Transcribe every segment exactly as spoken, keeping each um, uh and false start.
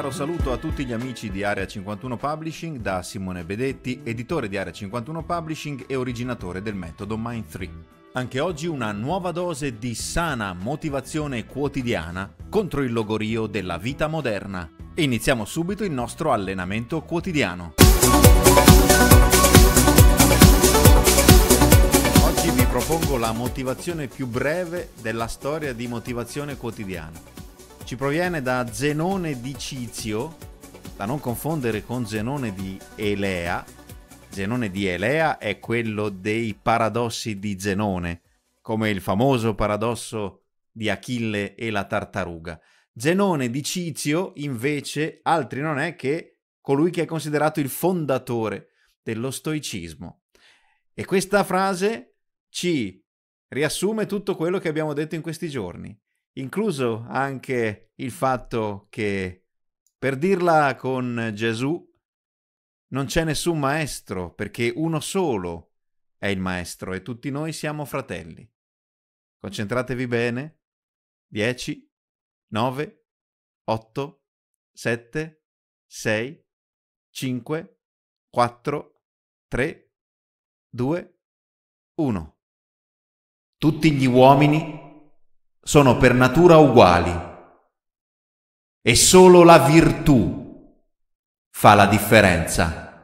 caro saluto a tutti gli amici di Area cinquantuno Publishing da Simone Bedetti, editore di Area cinquantuno Publishing e originatore del metodo Mind tre. Anche oggi una nuova dose di sana motivazione quotidiana contro il logorio della vita moderna. E iniziamo subito il nostro allenamento quotidiano. Oggi vi propongo la motivazione più breve della storia di motivazione quotidiana. Ci proviene da Zenone di Cizio, da non confondere con Zenone di Elea. Zenone di Elea è quello dei paradossi di Zenone, come il famoso paradosso di Achille e la tartaruga. Zenone di Cizio, invece, altri non è che colui che è considerato il fondatore dello stoicismo. E questa frase ci riassume tutto quello che abbiamo detto in questi giorni, incluso anche il fatto che, per dirla con Gesù, non c'è nessun maestro, perché uno solo è il maestro e tutti noi siamo fratelli. Concentratevi bene. dieci, nove, otto, sette, sei, cinque, quattro, tre, due, uno. Tutti gli uomini sono per natura uguali e solo la virtù fa la differenza.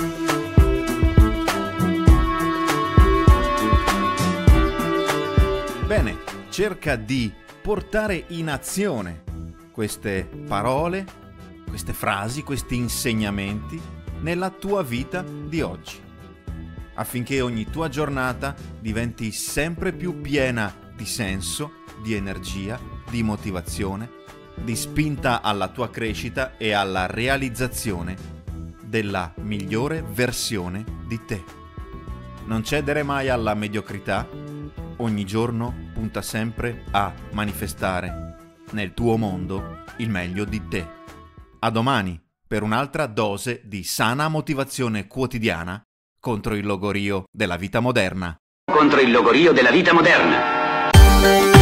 Bene, cerca di portare in azione queste parole, queste frasi, questi insegnamenti nella tua vita di oggi, affinché ogni tua giornata diventi sempre più piena di senso, di energia, di motivazione, di spinta alla tua crescita e alla realizzazione della migliore versione di te. Non cedere mai alla mediocrità, ogni giorno punta sempre a manifestare nel tuo mondo il meglio di te. A domani per un'altra dose di sana motivazione quotidiana contro il logorio della vita moderna. Contro il logorio della vita moderna.